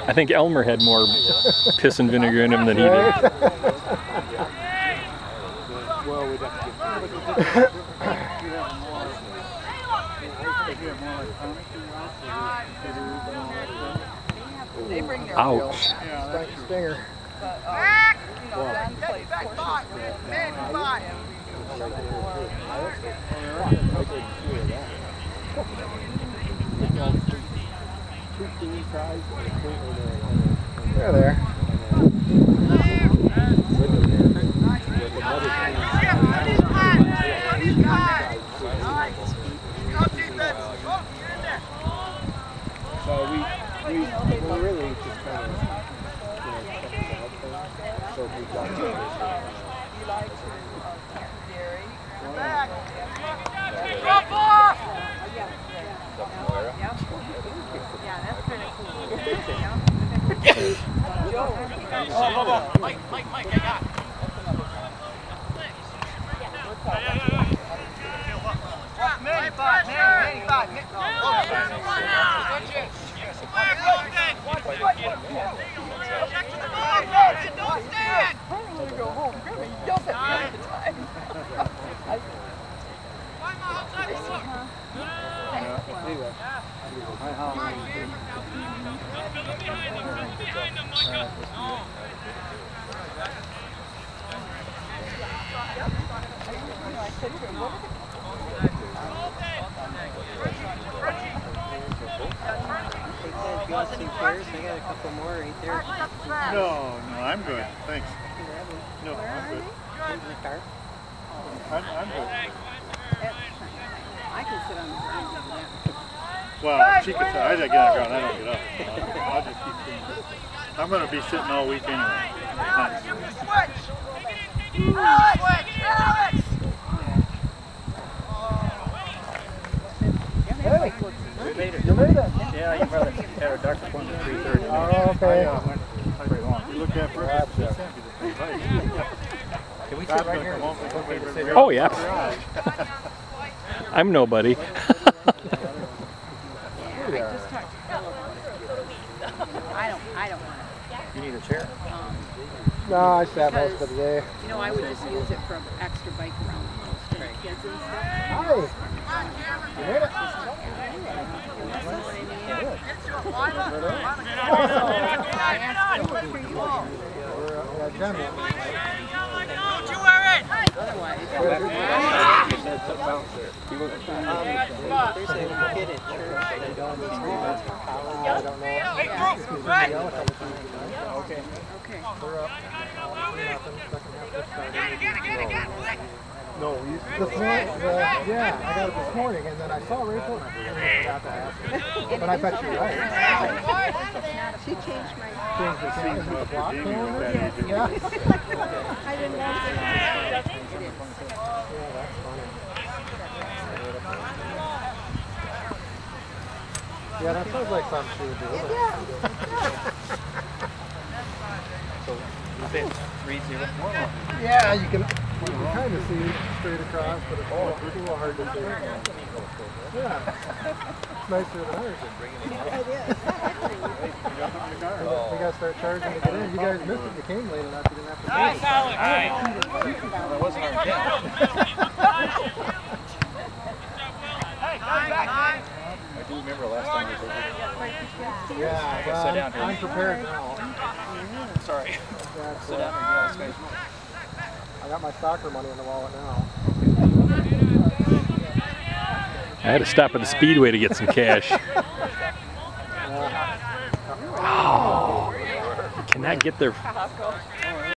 I think Elmer had more piss and vinegar in him than he did. Well, we'd have to get Ouch. Stinger. They're there. So we really just kind of, check it out there. So we got Mike, I got it. You want some chairs? I got a couple more right there. No, I'm good. Thanks. No, I'm good. In the car? I'm good. I can sit on the ground. Well, she could say, I get on the ground, I don't get up. I'll just keep sitting. I'm going to be sitting all week anyway. Hey, you made it. Yeah, you probably had a doctor appointment at 3:30. Oh, okay. You look at first. Can we sit right here? Oh, yeah. I'm nobody. I don't want it. You need a chair. No, I sat most of the day. You know, I would just use it for an extra bike around the house for the kids and stuff. Hi. You made it. No, this morning, yeah, I got it this morning, and then I saw Rachel, and I forgot to ask her. But I bet you're right. She changed my Changed the season to the block calendar? Yeah. I didn't want to. Yeah, that's funny. Yeah, that sounds like something she would do. So, you say it's 3-0? Yeah, you can kind of see straight across, but it's a little hard to see. Yeah. It's nicer than ours. We got to start charging to get in. You guys missed it. You came late enough. You didn't have to pay. That wasn't our intent. I do remember last time I was over there. Yeah, well, I'm prepared now. Sorry. That's, Sit down and get I got my soccer money in the wallet now. I had to stop at the Speedway to get some cash. Oh, you cannot get there.